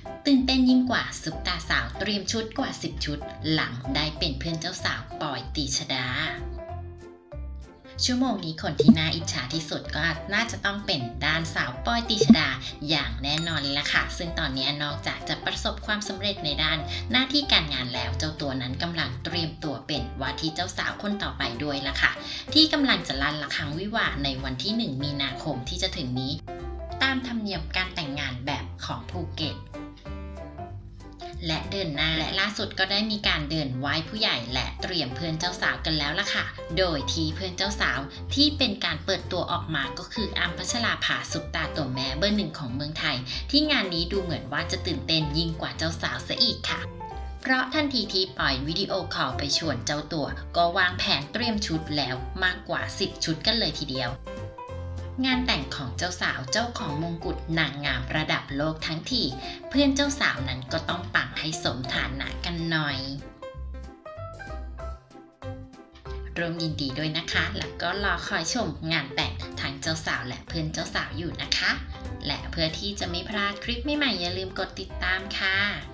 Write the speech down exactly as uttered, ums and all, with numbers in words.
ตื่นเต้นยิ่งกว่าซุปตาสาวเตรียมชุดกว่าสิบชุดหลังได้เป็นเพื่อนเจ้าสาวปอยตรีชฎาชั่วโมงนี้คนที่น่าอิจฉาที่สุดก็น่าจะต้องเป็นด้านสาวปอยตรีชฎาอย่างแน่นอนเลยล่ะค่ะซึ่งตอนนี้นอกจากจะประสบความสำเร็จในด้านหน้าที่การงานแล้วเจ้าตัวนั้นกำลังเตรียมตัวเป็นว่าที่เจ้าสาวคนต่อไปด้วยล่ะค่ะที่กำลังจะลั่นระฆังวิวาห์ในวันที่หนึ่งมีนาคมที่จะถึงนี้ตามธรรมเนียมการแต่งงานแบบของภูเก็ตและเดินหน้าและล่าสุดก็ได้มีการเดินไหว้ผู้ใหญ่และเตรียมเพื่อนเจ้าสาวกันแล้วล่ะค่ะโดยที่เพื่อนเจ้าสาวที่เป็นการเปิดตัวออกมาก็คืออ้ำพัชราภาซุปตาตัวแม่เบอร์หนึ่งของเมืองไทยที่งานนี้ดูเหมือนว่าจะตื่นเต้นยิ่งกว่าเจ้าสาวซะอีกค่ะเพราะทันทีที่ปล่อยวิดีโอคอลไปชวนเจ้าตัวก็วางแผนเตรียมชุดแล้วมากกว่าสิบชุดกันเลยทีเดียวงานแต่งของเจ้าสาวเจ้าของมงกุฎนางงามระดับโลกทั้งทีเพื่อนเจ้าสาวนั้นก็ต้องปังให้สมฐานะกันหน่อยร่วมยินดีด้วยนะคะแล้วก็รอคอยชมงานแต่งทั้งเจ้าสาวและเพื่อนเจ้าสาวอยู่นะคะและเพื่อที่จะไม่พลาดคลิปใหม่ๆอย่าลืมกดติดตามค่ะ